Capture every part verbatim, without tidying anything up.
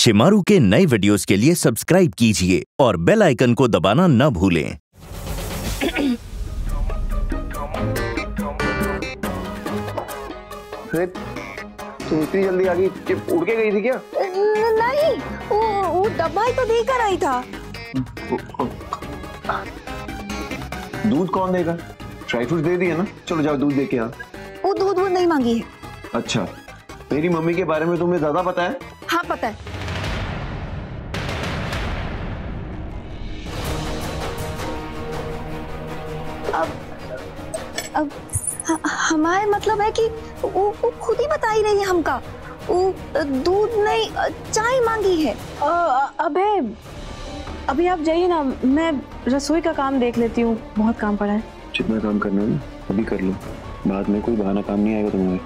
शेमारू के नए वीडियोस के लिए सब्सक्राइब कीजिए और बेल आइकन को दबाना न भूलें। तुम इतनी जल्दी आ गई, उड़ के गई थी क्या? नहीं, वो वो डब्बा ही तो देकर आई था। दूध कौन देगा? ड्राई फ्रूट दे दिया ना, चलो जाओ दूध दे के आ। वो दूध वो नहीं मांगी है। अच्छा, मेरी मम्मी के बारे में तुम्हें ज्यादा पता है? हाँ पता है। अब अब हमारे मतलब है कि वो, वो खुद ही बता ही रही है हमका। वो दूध नहीं चाय मांगी है। अबे अभी आप जाइए ना, मैं रसोई का काम देख लेती हूँ, बहुत काम पड़ा है। जितना काम करना है ना अभी कर लो, बाद में कोई बहाना काम नहीं आएगा तुम्हारे।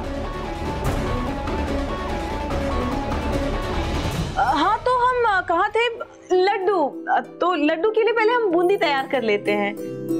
हाँ तो हम कहाँ थे? लड्डू। तो लड्डू के लिए पहले हम बूंदी तैयार कर लेते हैं।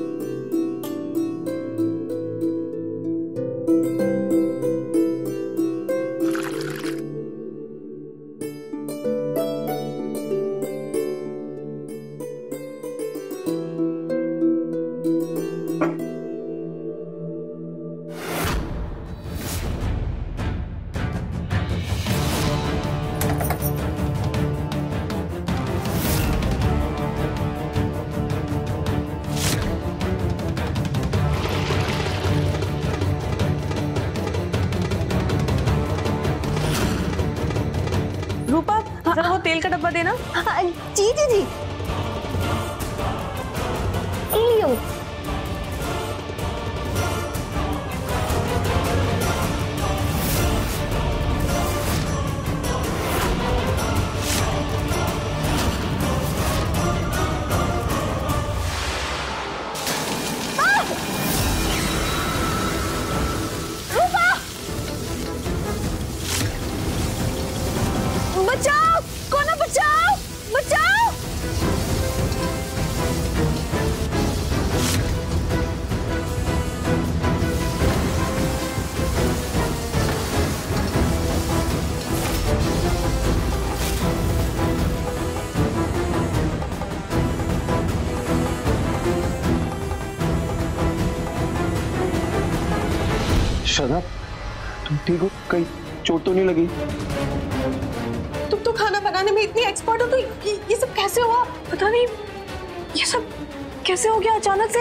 रूपा, जरा वो तेल का डब्बा देना। जी जी जी लियो। बचाओ, कोना बचाओ, बचाओ। श्रद्धा, तुम ठीक हो? कहीं चोट तो नहीं लगी? तुम तो खाना बनाने में इतनी एक्सपर्ट हो, तो ये, ये सब कैसे हुआ? पता नहीं ये सब कैसे हो गया अचानक से।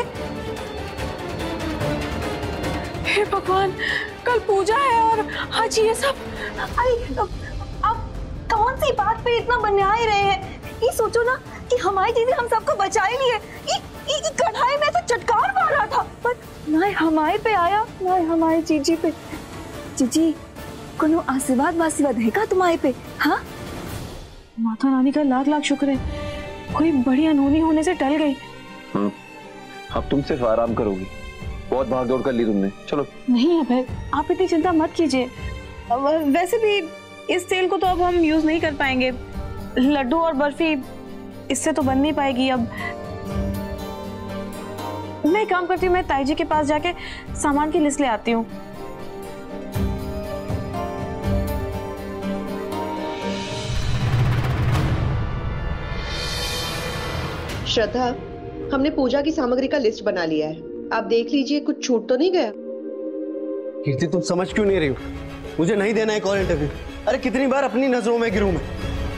हे भगवान, कल पूजा है और आज ये सब। अरे आप कौन सी बात पे इतना बना ही रहे हैं? ये सोचो ना कि हमारी चीजें हम सबको बचाई लिए। ये कढ़ाई में तो चटकार मार रहा था, पर ना हमारे पे आया ना हमारी चीजी पे। चीजी कोनो आशीर्वाद वाशीर्वाद है का तुम्हारे पे? हाँ माता रानी का लाख लाख शुक्र है, कोई बड़ी अनहोनी होने से टल गई। हाँ, अब तुम सिर्फ आराम करोगी, बहुत भाग दौड़ कर ली तुमने। चलो। नहीं अभय, आप इतनी चिंता मत कीजिए। वैसे भी इस तेल को तो अब हम यूज नहीं कर पाएंगे, लड्डू और बर्फी इससे तो बन नहीं पाएगी। अब मैं काम करती हूँ, मैं ताई जी के पास जाके सामान की लिस्ट ले आती हूँ। श्रद्धा, हमने पूजा की सामग्री का लिस्ट बना लिया है, आप देख लीजिए, कुछ छूट तो नहीं गया? कीर्ति, तुम समझ क्यों नहीं रही हो? मुझे नहीं देना है कॉल इंटरव्यू। अरे कितनी बार अपनी नजरों में गिरूं मैं?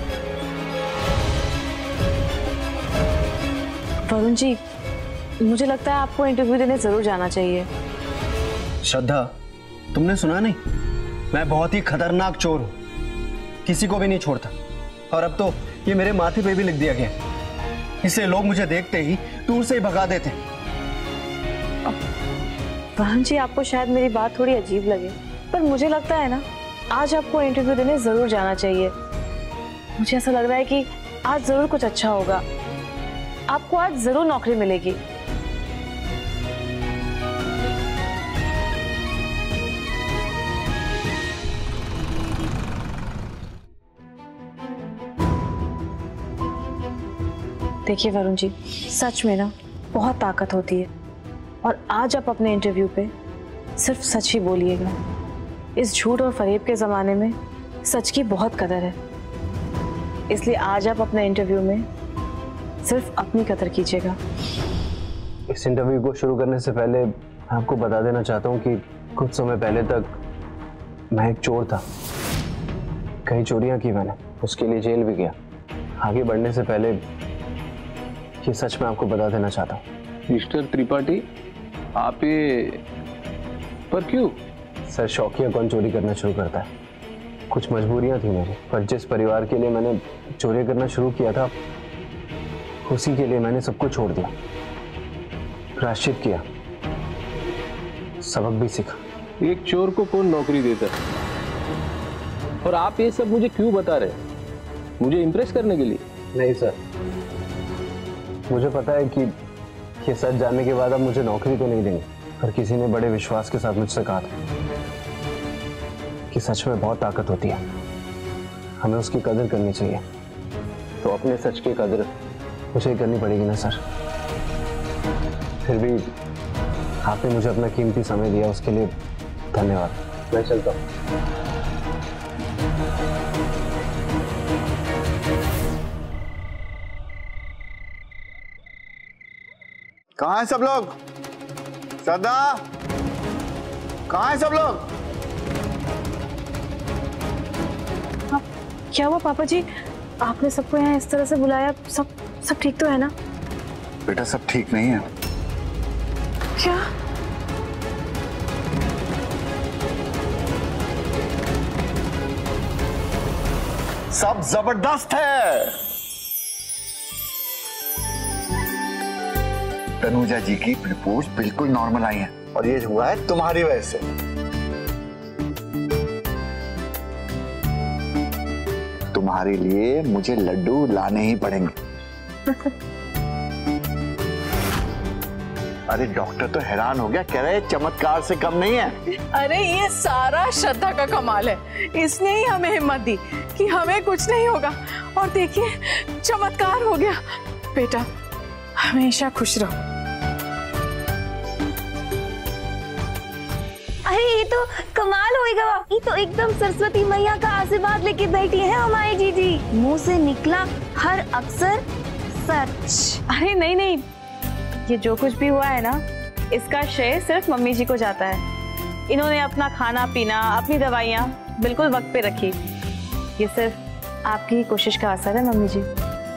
वरुण जी, मुझे लगता है आपको इंटरव्यू देने जरूर जाना चाहिए। श्रद्धा, तुमने सुना नहीं? मैं बहुत ही खतरनाक चोर हूं, किसी को भी नहीं छोड़ता। और अब तो ये मेरे माथे पे भी लिख दिया गया, इसलिए लोग मुझे देखते ही दूर से ही भगा देते हैं। वरुण जी, आपको शायद मेरी बात थोड़ी अजीब लगे, पर मुझे लगता है ना, आज आपको इंटरव्यू देने जरूर जाना चाहिए। मुझे ऐसा लग रहा है कि आज जरूर कुछ अच्छा होगा, आपको आज जरूर नौकरी मिलेगी। देखिए वरुण जी, सच में ना बहुत ताकत होती है, और आज आप अपने इंटरव्यू पे सिर्फ सच ही बोलिएगा। इस झूठ और फरेब के ज़माने में सच की बहुत कदर है। इसलिए आज आप अपने इंटरव्यू में सिर्फ अपनी कदर कीजिएगा। इस इंटरव्यू को शुरू करने से पहले आपको बता देना चाहता हूँ कि कुछ समय पहले तक मैं एक चोर था। कई चोरियां की मैंने, उसके लिए जेल भी गया। आगे बढ़ने से पहले ये सच मैं आपको बता देना चाहता हूँ। मिस्टर त्रिपाठी, आप ये पर क्यों? सर, शौकिया कौन चोरी करना शुरू करता है? कुछ मजबूरियां थी मेरी, पर जिस परिवार के लिए मैंने चोरी करना शुरू किया था उसी के लिए मैंने सब कुछ छोड़ दिया, प्रायश्चित किया, सबक भी सीखा। एक चोर को कौन नौकरी देता है? और आप ये सब मुझे क्यों बता रहे हैं? मुझे इम्प्रेस करने के लिए? नहीं सर, मुझे पता है कि ये सच जानने के बाद अब मुझे नौकरी तो नहीं देंगे, पर किसी ने बड़े विश्वास के साथ मुझसे कहा था कि सच में बहुत ताकत होती है, हमें उसकी कदर करनी चाहिए। तो अपने सच की कदर मुझे करनी पड़ेगी ना सर। फिर भी आपने मुझे अपना कीमती समय दिया, उसके लिए धन्यवाद। मैं चलता हूँ। कहाँ हैं सब लोग? श्रद्धा, कहाँ हैं सब लोग? क्या हुआ पापा जी, आपने सबको यहाँ इस तरह से बुलाया? सब सब ठीक तो है ना? बेटा, सब ठीक नहीं है। क्या? सब जबरदस्त है। तनुजा जी की रिपोर्ट बिल्कुल नॉर्मल आई है और ये हुआ है तुम्हारी वजह से। तुम्हारे लिए मुझे लड्डू लाने ही पड़ेंगे। अरे डॉक्टर तो हैरान हो गया, कह रहे चमत्कार से कम नहीं है। अरे ये सारा श्रद्धा का कमाल है, इसने ही हमें हिम्मत दी कि हमें कुछ नहीं होगा, और देखिए चमत्कार हो गया। बेटा हमेशा खुश रहो। अरे ये तो कमाल होएगा, ये तो एकदम सरस्वती मैया का आशीर्वाद लेके बैठी है हमारी जीजी। मुंह से निकला हर अक्षर सच। अरे नहीं नहीं, ये जो कुछ भी हुआ है ना, इसका श्रेय सिर्फ मम्मी जी को जाता है। इन्होंने अपना खाना पीना, अपनी दवाइयाँ बिल्कुल वक्त पे रखी। ये सिर्फ आपकी ही कोशिश का असर है मम्मी जी।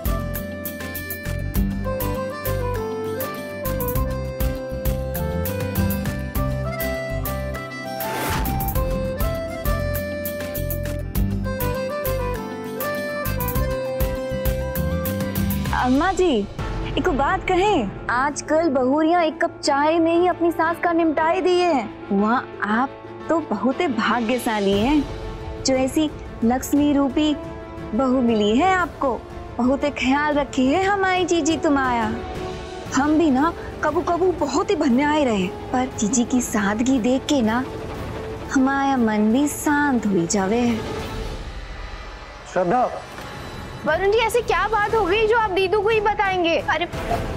अम्मा जी, एक बात कहें, आजकल बहुरियां एक कप चाय में ही अपनी सास का निपटाए दिए हैं। वहाँ आप तो बहुत भाग्यशाली हैं जो ऐसी लक्ष्मी रूपी बहू मिली है आपको। बहुत ख्याल रखी है हमारी जीजी तुम्हारा। हम भी ना कबू कबू बहुत ही भन्याए रहे, पर जीजी की सादगी देख के ना हमारा मन भी शांत हुई जावे है। श्रद्धा, वरुण जी, ऐसी क्या बात हो गई जो आप दीदू को ही बताएंगे? अरे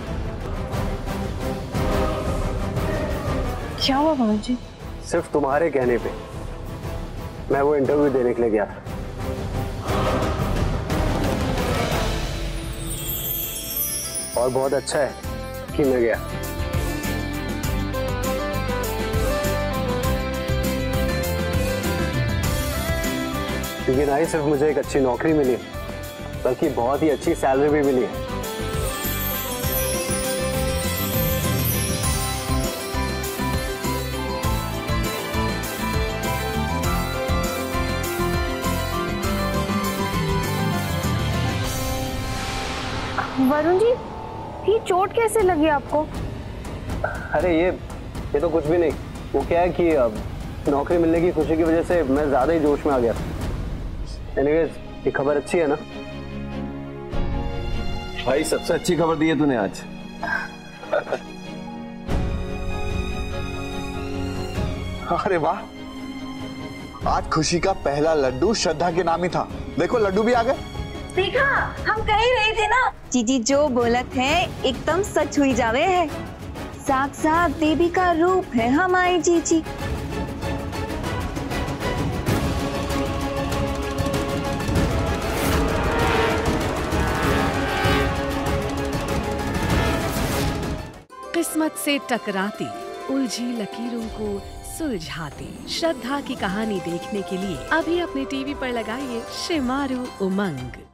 क्या हुआ वरुण जी? सिर्फ तुम्हारे कहने पे मैं वो इंटरव्यू देने के लिए गया था। और बहुत अच्छा है कि मैं गया। क्योंकि ना ही सिर्फ मुझे एक अच्छी नौकरी मिली, बल्कि बहुत ही अच्छी सैलरी भी मिली है। वरुण जी, ये चोट कैसे लगी आपको? अरे ये ये तो कुछ भी नहीं। वो क्या है कि अब नौकरी मिलने की खुशी की वजह से मैं ज्यादा ही जोश में आ गया। एनीवेज, ये खबर अच्छी है ना? भाई सबसे अच्छी खबर दी है तूने आज। अरे वाह, आज खुशी का पहला लड्डू श्रद्धा के नाम ही था। देखो लड्डू भी आ गए। देखा, हम कह ही रहे थे ना, जीजी जो बोलत है एकदम सच हुई जावे है। साक्षात देवी का रूप है हमारी जीजी। किस्मत से टकराती उलझी लकीरों को सुलझाती श्रद्धा की कहानी देखने के लिए अभी अपने टीवी पर लगाइए शेमारू उमंग।